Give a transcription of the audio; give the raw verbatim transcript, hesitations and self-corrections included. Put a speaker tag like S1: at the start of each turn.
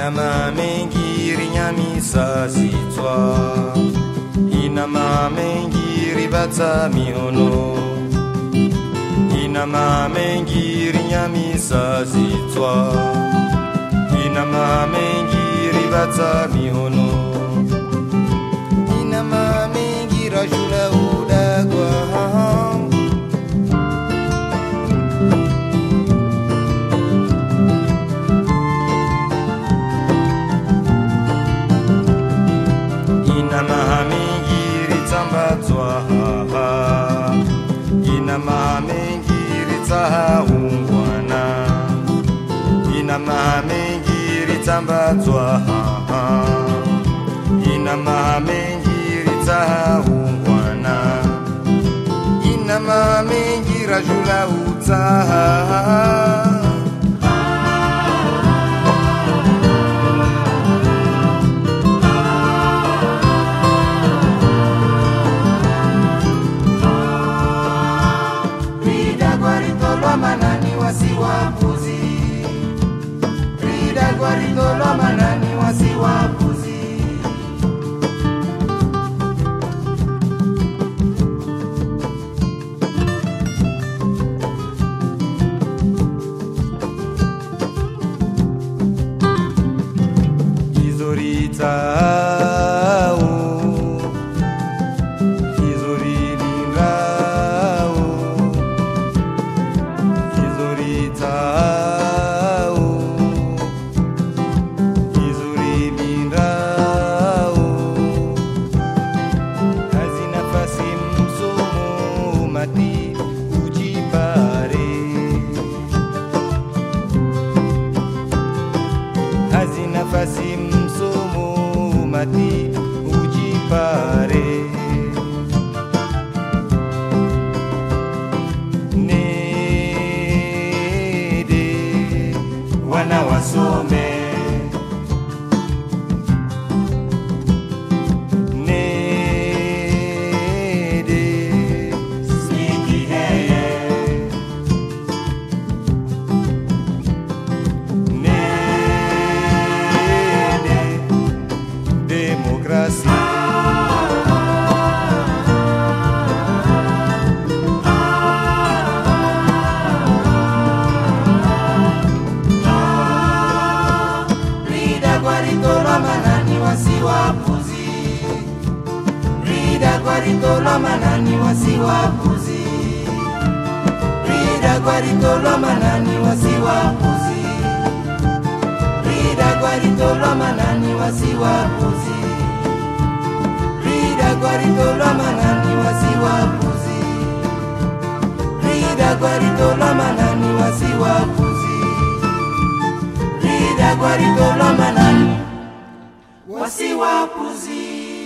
S1: Inama mengiri nyamisa sitwa, inama mengiri bata mihono, inama mengiri nyamisa sitwa, inama mengiri bata mihono, inama mengira jula udagwa. Inama mengiri tambatwa, inama mengiri tahungwana, inama mengiri tambatwa, inama mengiri tahungwana, inama mengira jula utaha. Manani wasiwapuzi, Rida Guaritolo manani wasiwapuzi. Izorita nafasi msomo mati ujipare. Nede wana wasome, nede sniki heye, demokrasi. Rida Guaritolo manani wasiwapuzi, Rida Guaritolo manani wasiwapuzi, Rida Guaritolo manani wasiwapuzi, Rida Guaritolo manani wasiwapuzi, Rida Guaritolo manani wasiwapuzi, Rida Guaritolo manani wasiwapuzi, Rida Guaritolo manani wasiwapuzi.